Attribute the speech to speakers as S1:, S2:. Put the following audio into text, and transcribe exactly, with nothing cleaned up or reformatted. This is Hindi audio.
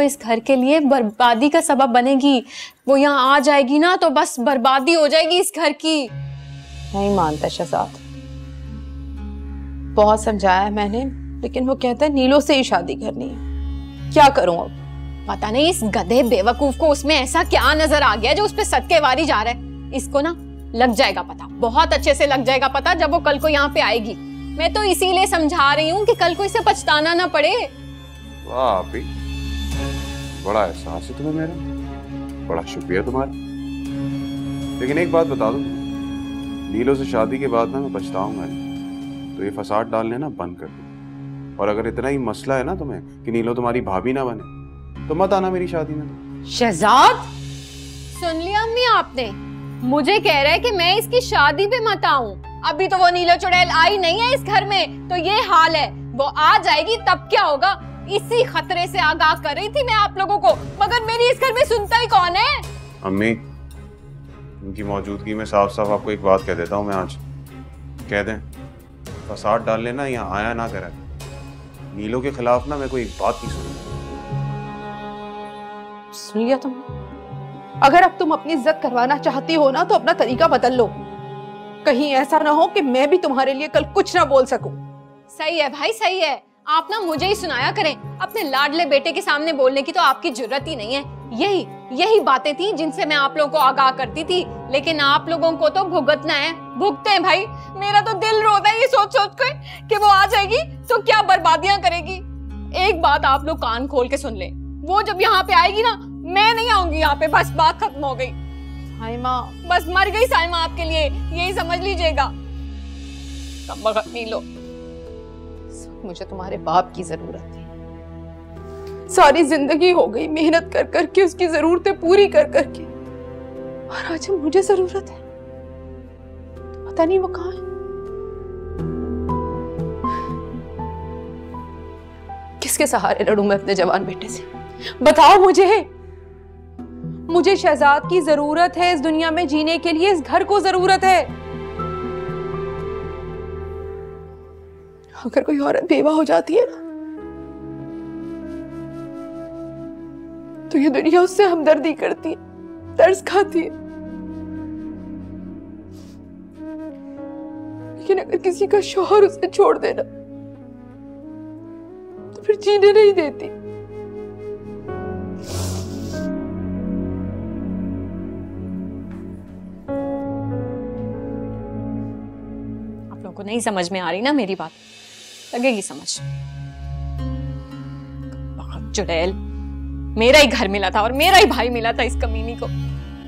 S1: को इस घर के लिए बर्बादी का सबब बनेगी। वो यहाँ आ जाएगी ना तो बस बर्बादी हो जाएगी इस घर की।
S2: नहीं मानता शहजाद, बहुत समझाया है मैंने, लेकिन वो कहता है नीलो से ही शादी करनी है। क्या करूं अब?
S1: पता नहीं इस गधे बेवकूफ को उसमें ऐसा क्या नजर आ गया जो उस पे सदके वारी जा रहा है। इसको ना लग जाएगा पता, बहुत अच्छे से लग जाएगा पता जब वो कल को यहाँ पे आएगी। मैं तो इसीलिए समझा रही हूँ कि कल को इसे पछताना ना पड़े।
S3: वाह आपी, बड़ा एहसास है तुम्हें मेरा, बड़ा शुक्रिया तुम्हारा। लेकिन एक बात बता दो, नीलो से शादी के बाद ना मैं पछताऊंगा, तो ये फसाद डालने ना बंद कर दो। और अगर इतना ही मसला है ना तुम्हें कि नीलो तुम्हारी भाभी ना बने, तो मत आना मेरी शादी में।
S1: शहजाद, सुन लिया अम्मी आपने? मुझे कह रहा है कि मैं इसकी शादी पे मत आऊं। अभी तो वो नीलो चुड़ैल आई नहीं है इस घर में, तो ये हाल है। वो आ जाएगी तब क्या होगा, इसी खतरे से आगाह कर रही थी मैं आप लोगों को, मगर मेरी इस घर में सुनता ही कौन है?
S3: अम्मी, उनकी मौजूदगी में साफ साफ आपको एक बात कह देता हूँ मैं आज, कह दें फसाद डाल लेना यहाँ आया ना करें। नीलो के खिलाफ ना मैं कोई एक बात नहीं सुनूंगा।
S2: सुन लिया तुमने? अगर अब तुम अपनी इज्जत करवाना चाहती हो ना तो अपना तरीका बदल लो, कहीं ऐसा ना हो कि मैं भी तुम्हारे लिए कल कुछ ना बोल सकूं।
S1: सही है भाई, सही है। आप ना मुझे ही सुनाया करें, अपने लाडले बेटे के सामने बोलने की तो आपकी जरूरत ही नहीं है। यही यही बातें थी जिनसे मैं आप लोगों को आगाह करती थी, लेकिन आप लोगों को तो भुगतना है। भुगते हैं भाई, मेरा तो दिल रोता है ये सोच सोच कर कि वो आ जाएगी तो क्या बर्बादियां करेगी। एक बात आप लोग कान खोल के सुन ले, वो जब यहाँ पे आएगी ना, मैं नहीं आऊंगी यहाँ पे, बस बात खत्म हो गई।
S2: साइमा,
S1: बस मर गई साइमा आपके लिए, यही समझ लीजिएगा। नीलो,
S2: मुझे तुम्हारे बाप की जरूरत है। सारी जिंदगी हो गई मेहनत कर कर के, उसकी जरूरतें पूरी कर कर के, और आज मुझे जरूरत है तो पता नहीं वो कहाँ है। किसके सहारे लड़ूं मैं अपने जवान बेटे से? बताओ मुझे। मुझे शहजाद की जरूरत है इस दुनिया में जीने के लिए, इस घर को जरूरत है। अगर कोई औरत बेवा हो जाती है ना, तो ये दुनिया उससे हमदर्दी करती है, तरस खाती है। लेकिन अगर किसी का शौहर उसे छोड़ देना तो फिर जीने नहीं देती।
S1: आप लोगों को नहीं समझ में आ रही ना मेरी बात, लगेगी समझ। बहुत चुड़ैल, मेरा ही घर मिला था और मेरा ही भाई मिला था इस कमीनी को।